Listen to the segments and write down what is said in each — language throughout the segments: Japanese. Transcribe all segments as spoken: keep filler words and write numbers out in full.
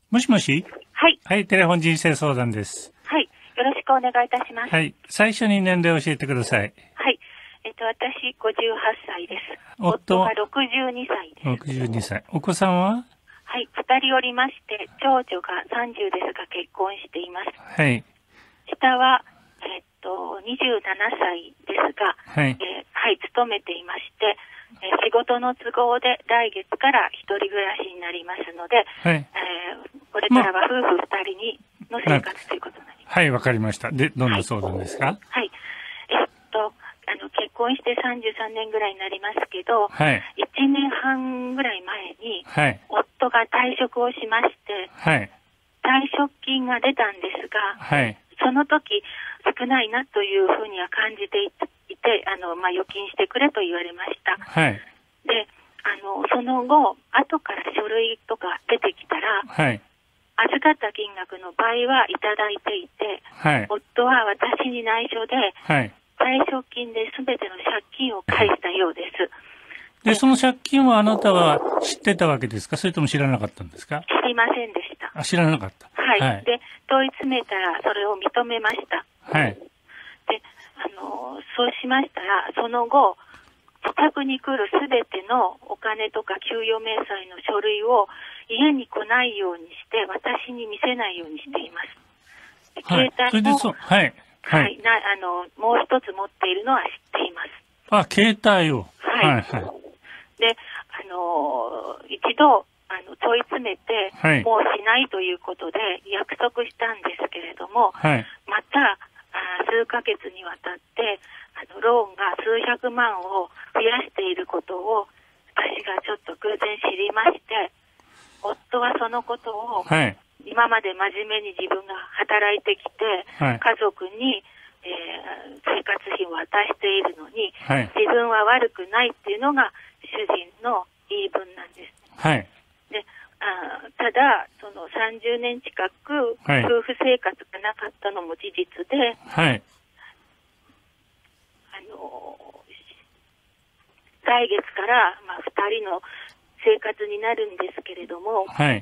もしもし。 はい。 はい、テレフォン人生相談です。 はい。よろしくお願いいたします。 はい。最初に年齢を教えてください。 はい。えっと、私、ごじゅうはっさいです。 夫夫がろくじゅうにさいです。 ろくじゅうにさい。お子さんは？ はい。二人おりまして、長女がさんじゅうですが結婚しています。 はい。 下は、えっと、にじゅうななさいですが、 はい。 えーはい、勤めていまして、えー仕事の都合で来月から一人暮らしになりますので、 はい。 えーこれからは夫婦二人にの生活ということになります。 はい、わかりました。で、どんな相談ですか？ はい。えっと、あの、結婚してさんじゅうさんねんぐらいになりますけど、 はい。 いちねんはんぐらい前に、 はい。 夫が退職をしまして、 はい。 退職金が出たんですが、 はい。その時少ないなというふうには感じていて、あの、まあ、預金してくれと言われました。 はい。 で、あの、その後、後から書類とか出てきたら、 はい。 預かった金額の倍はいただいていて、 はい。 夫は私に内緒で、 はい。 退職金で全ての借金を返したようです。 で、その借金はあなたは知ってたわけですか？それとも知らなかったんですか？ 知りませんでした。 あ、知らなかった。 はい。 はい。 で、問い詰めたらそれを認めました。 はい。 で、あの、そうしましたら、その後、自宅に来るすべてのお金とか給与明細の書類を家に来ないようにして、私に見せないようにしています。ではい。 携帯も、 それでそう、はい。 は、 はいい。 な、あの、もう一つ持っているのは知っています。 あ、携帯を。 はい。 はい。はい。 で、あの、一度、あの、問い詰めて、 はい。 もうしないということで約束したんですけれども、 はい。 また、あ数ヶ月にわたって、あの、ローンが数百万を増やしていることを、私がちょっと偶然知りまして、夫はそのことを、 はい。 今まで真面目に自分が働いてきて、 はい。 家族に、えー生活費を渡しているのに、 はい。 自分は悪くないっていうのが主人の言い分なんです。 はい。 で、あただ、そのさんじゅうねん近く、 はい夫婦生活がなかったのも事実で、 はい。 あの、来月から、まあ、ふたりの生活になるんですけれども、 はい。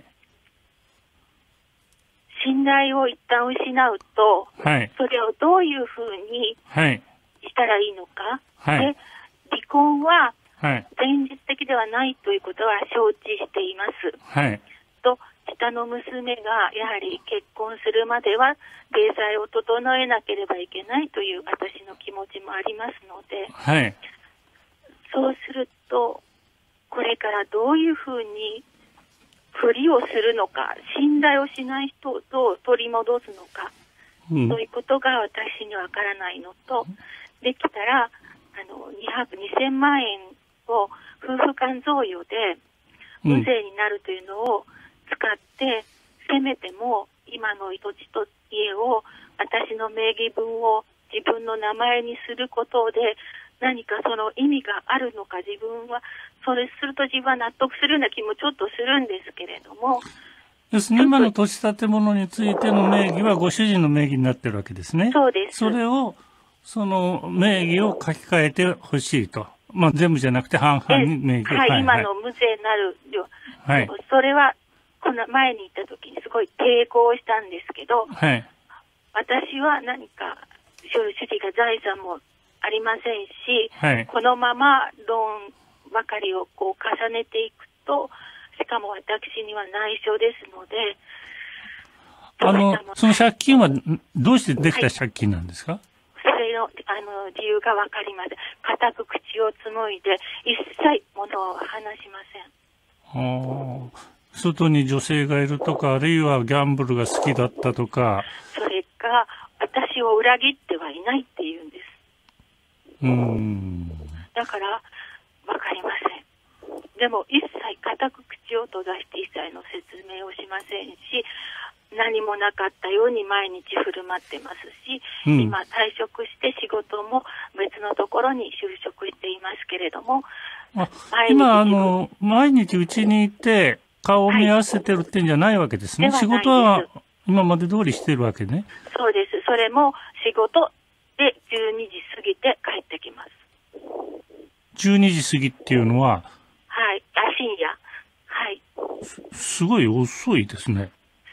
信頼を一旦失うと、 はい。 それをどういうふうにはい。 したらいいのか、 はい。 で、離婚ははい。 現実的ではないということは承知しています。 はい。 と、下の娘がやはり結婚するまでは経済を整えなければいけないという私の気持ちもありますので、 はい。 そうすると、これからどういうふうにふりをするのか、信頼をしない人をどう取り戻すのか、 うん。 そういうことが私にわからないのと、できたら、あの、にひゃく、にせんまん円を夫婦間贈与でうん。 無税になるというのを使って、せめても今の土地と家を私の名義分を自分の名前にすることで何かその意味があるのか、自分はそれすると自分は納得するような気もちょっとするんですけれども、 要するに今の土地建物についての名義はご主人の名義になってるわけですね。 そうです。 それを、その名義を書き換えてほしいと。まあ全部じゃなくて半々に名義を。 はい、今の無税になる量、 はい。 それはこの前に行った時にすごい抵抗したんですけど、 はい。 私は何か主人が財産もありませんし、 はい。 このままローンばかりをこう重ねていくと、しかも私には内緒ですので、 あの、その借金ははいどうしてできた借金なんですか？ それの、あの、理由がわかりません。固く口を紡いで、一切物を話しません。 ああ、外に女性がいるとか、あるいはギャンブルが好きだったとか。 それが、私を裏切ってはいないって言うんです。 うーん。 だから、わかりません。でも、一切固く口を閉ざして一切の説明をしませんし、何もなかったように毎日振る舞ってますし、 うん、 今退職して仕事も別のところに就職していますけれども、 あ今、あの、毎日うちにいて顔を見合わせてるってんじゃないわけですね。はい、仕事は今まで通りしてるわけね。 そうです。それも仕事でじゅうにじ過ぎて帰ってきます。 じゅうにじ過ぎっていうのは？ はい。あ、深夜。はい。 す、すごい遅いですね。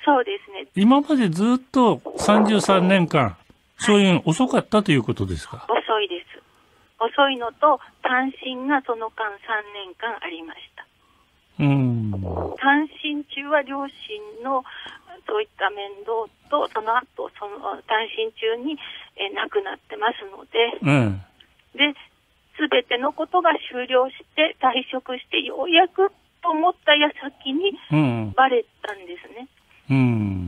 そうですね。 今までずっとさんじゅうさんねんかん、そういうの遅かったということですか？ 遅いです。遅いのと、単身がその間さんねんかんありました。 うーん。 単身中は両親のそういった面倒と、その後、その単身中にえ亡くなってますので、 ええ、で、すべてのことが終了して退職してようやくと思った矢先にバレたんですね。 うん。うん。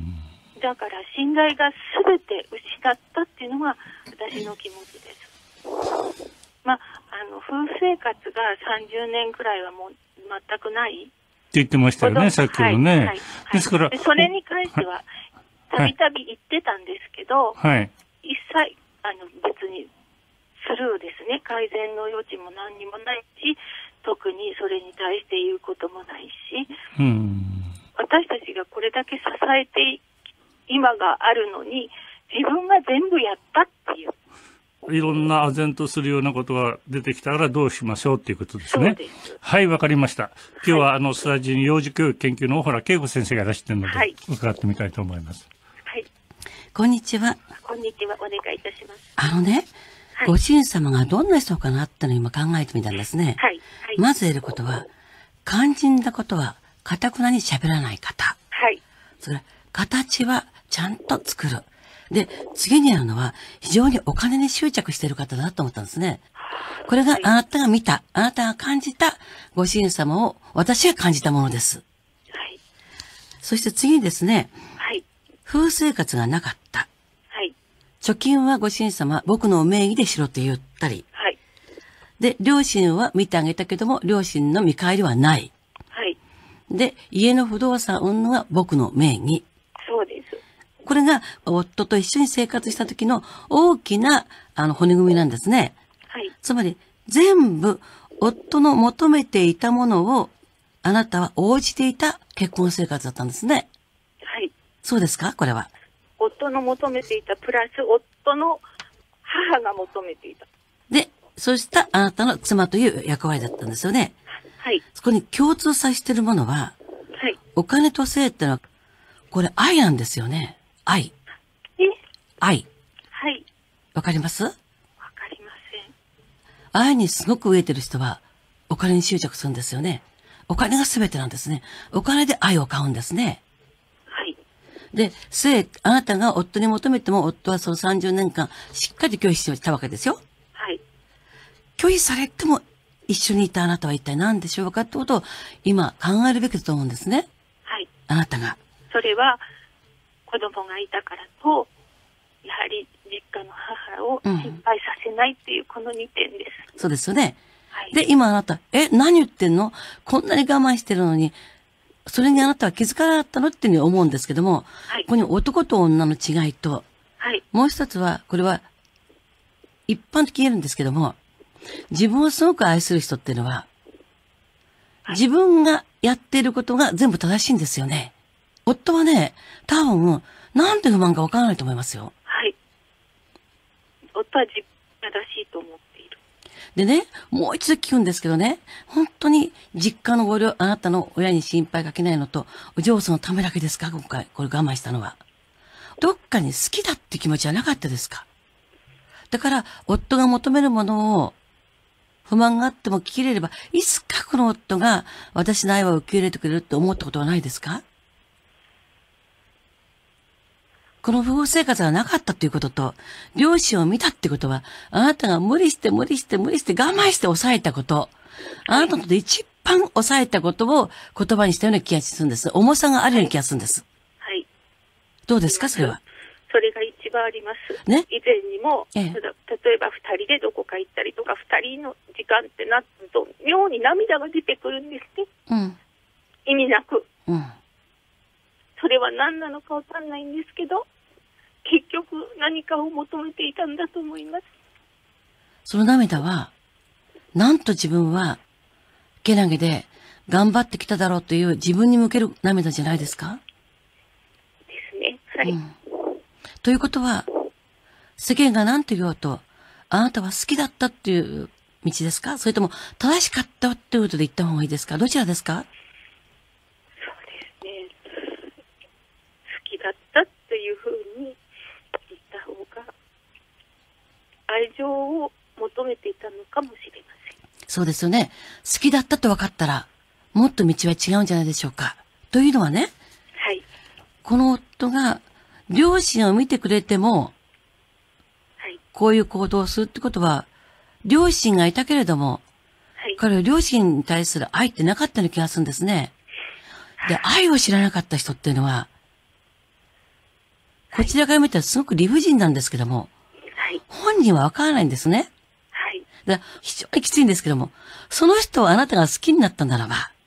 だから信頼がすべて失ったっていうのが私の気持ちです。まあ、あの、夫婦生活がさんじゅうねんくらいはもう全くないって言ってましたよね、さっきもね。はいはい、ですから。 それに関しては、たびたび言ってたんですけど、 はい、 一切、あの、別にスルーですね。改善の余地も何にもないし、特にそれに対して言うこともないし、 うん、 私たちがこれだけ支えて今があるのに、自分が全部やったっていう。 いろんな唖然とするようなことが出てきたらどうしましょうっていうことですね。 そうです。 はい、わかりました。今日はあの、スタジオに幼児教育研究の大原恵子先生がいらしているので、はい、伺ってみたいと思います。 はい。 こんにちは。 こんにちは。お願いいたします。 あのね、はい、ご主人様がどんな人かなってのを今考えてみたんですね。 はい。はい、 まず得ることは、肝心なことは、かたくなに喋らない方。 はい。 それから、形はちゃんと作る。で、次にあるのは、非常にお金に執着している方だなと思ったんですね。これがあなたが見た、あなたが感じたご主人様を私が感じたものです。 はい。 そして次にですね、 はい。 夫婦生活がなかった。 はい。 貯金はご主人様、僕の名義でしろって言ったり。 はい。 で、両親は見てあげたけども、両親の見返りはない。 はい。 で、家の不動産運は僕の名義。 そうです。 これが夫と一緒に生活した時の大きなあの骨組みなんですね。 はい。 つまり全部夫の求めていたものをあなたは応じていた結婚生活だったんですね。 はい。 そうですか？これは。 夫の求めていたプラス夫の母が求めていた。 で、そうしたあなたの妻という役割だったんですよね。 はい。 そこに共通させているものは、 はい。 お金と性ってのは、これ愛なんですよね。愛。 え？ 愛。 はい。 わかります？わかりません。 愛にすごく飢えてる人は、お金に執着するんですよね。お金が全てなんですね。お金で愛を買うんですね。 はい。 で、性、あなたが夫に求めても、夫はそのさんじゅうねんかん、しっかり拒否してたわけですよ。 はい。 拒否されても、一緒にいたあなたは一体何でしょうかってことを、今考えるべきだと思うんですね。 はい。 あなたが。 それは、子供がいたからと、やはり実家の母を心配させないっていうこのにてんです。 うん、そうですよね。 はい、 で、今あなた、え、何言ってんの？こんなに我慢してるのに、それにあなたは気づかなかったのっていうふうに思うんですけども、はい、ここに男と女の違いと、はい、もう一つは、これは、一般的に言えるんですけども、自分をすごく愛する人っていうのは、はい、自分がやっていることが全部正しいんですよね。夫はね、多分、なんて不満かわからないと思いますよ。 はい。夫は正しいと思っている。 でね、もう一度聞くんですけどね、本当に実家のご両、あなたの親に心配かけないのと、お嬢さんのためだけですか？今回、これ我慢したのは。どっかに好きだって気持ちはなかったですか？だから、夫が求めるものを、不満があっても聞き入れれば、いつかこの夫が私の愛を受け入れてくれるって思ったことはないですか？この夫婦生活がなかったということと、両親を見たってことは、あなたが無理して無理して無理して我慢して抑えたこと、あなたので一番抑えたことを言葉にしたような気がするんです。重さがあるような気がするんです。 はい。 どうですか、それは。 それが一番あります。ね。以前にも、ええ、例えば二人でどこか行ったりとか、二人の時間ってなると、妙に涙が出てくるんですね。うん。意味なく。うん。それは何なのかわかんないんですけど、結局何かを求めていたんだと思います。 その涙は、なんと自分は、けなげで頑張ってきただろうという自分に向ける涙じゃないですか？ ですね。はい。うん、 ということは、世間が何と言おうと、あなたは好きだったっていう道ですか？それとも正しかったっていうことで言った方がいいですか？どちらですか？ そうですね。好いうふうに言った方が、愛情を求めていたのかもしれません。 そうですよね。好きだったと分かったら、もっと道は違うんじゃないでしょうか。というのはね、 はい。 この夫が、両親を見てくれても、 はい。 こういう行動をするってことは、両親がいたけれども、 はい。 彼は両親に対する愛ってなかったような気がするんですね。で、愛を知らなかった人っていうのは、こちらから見たらすごく理不尽なんですけども、 はい。 本人はわからないんですね。 はい。 だ非常にきついんですけども、その人をあなたが好きになったならば、 はい。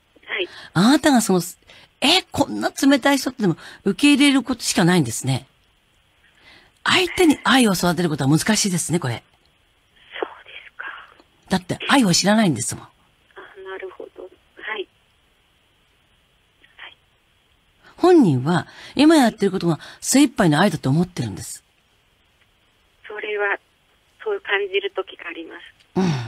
あなたがその、え、こんな冷たい人ってでも受け入れることしかないんですね。相手に愛を育てることは難しいですね、これ。 そうですか。 だって愛を知らないんですもん。 あ、なるほど。はい。はい。 本人は今やってることが精一杯の愛だと思ってるんです。 それは、そう感じる時があります。 うん。 はい。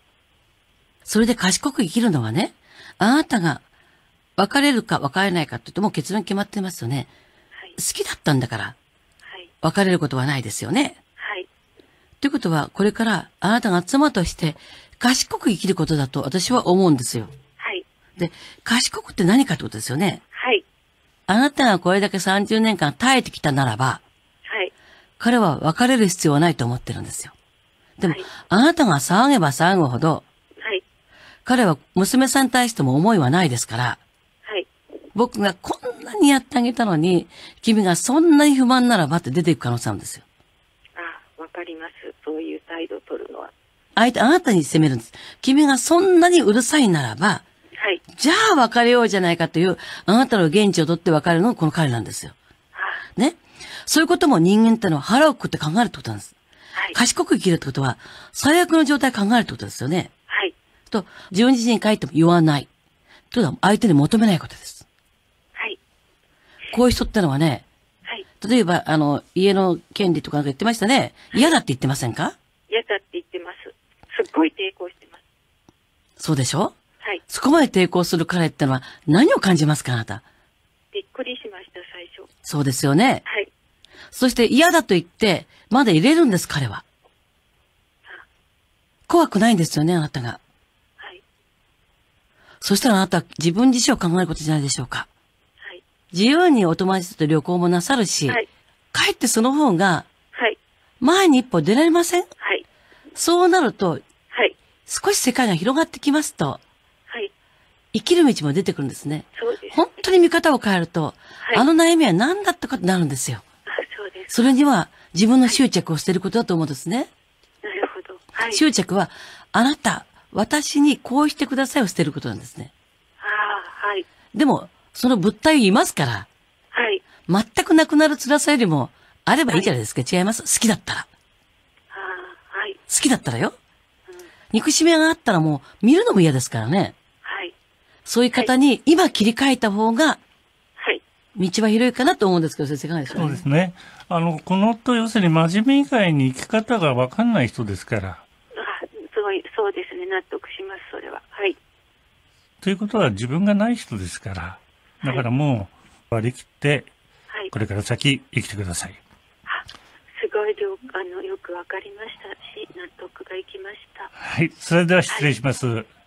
それで賢く生きるのはね、あなたが別れるか別れないかって言ってもう結論決まってますよね。 はい。 好きだったんだから、 はい。 別れることはないですよね。 はい。 ということは、これからあなたが妻として賢く生きることだと私は思うんですよ。 はい。 で、賢くって何かってことですよね。 はい。 あなたがこれだけさんじゅうねんかん耐えてきたならば、 はい。 彼は別れる必要はないと思ってるんですよ。でも、 はい。 あなたが騒げば騒ぐほど、 はい。 彼は娘さんに対しても思いはないですから、 はい。 僕がこんなにやってあげたのに、君がそんなに不満ならばって出ていく可能性あるんですよ。 あ、わかります。そういう態度を取るのは。 相手、あなたに責めるんです。君がそんなにうるさいならば、 はい。 じゃあ別れようじゃないかという、あなたの言地を取って別れるのがこの彼なんですよ。 あ、 ね。そういうことも人間ってのは腹をくくって考えるってことなんです。 はい。 賢く生きるってことは、最悪の状態を考えるってことですよね。 はい。 と、じゅうにじに帰っても言わない。というのは相手に求めないことです。 はい。 こういう人ってのはね、 はい。 例えば、あの、家の権利とかなんか言ってましたね。嫌だって言ってませんか？ 嫌だって言ってます。すっごい抵抗してます。 そうでしょ？ はい。 そこまで抵抗する彼ってのは何を感じますか、あなた。 びっくりしました、最初。 そうですよね。 はい。 そして嫌だと言って、まだ入れるんです、彼は。怖くないんですよね、あなたが。 はい。 そしたらあなたは自分自身を考えることじゃないでしょうか。 はい。 自由にお友達と旅行もなさるし、 はい。 かえってその方がはい。 前に一歩出られません？ はい。 そうなると、 はい。 少し世界が広がってきますと、 はい。 生きる道も出てくるんですね。 そうです。 本当に見方を変えると、 はい。 あの悩みは何だったかってなるんですよ。 あ、そうです。 それには自分の執着を捨てることだと思うんですね。 なるほど。はい。 執着は、あなた、私にこうしてくださいを捨てることなんですね。 ああ、はい。 でも、その物体いますから、 はい。 全くなくなる辛さよりも、あればいいじゃないですか。違います。好きだったら。 ああ、はい。 好きだったらよ。 うん。 憎しみがあったらもう、見るのも嫌ですからね。 はい。 そういう方に、今切り替えた方が、 はい。 道は広いかなと思うんですけど、先生いかがでしょうか、 そうですね。あの、この夫、要するに真面目以外に生き方がわかんない人ですから。 あ、すごい、そうですね。納得します、それは。はい。 ということは自分がない人ですから。だからもう割り切って、 はい。 これから先生きてください。 あ、すごいよ、あの、よくわかりましたし、納得がいきました。 はい。それでは失礼します。はい。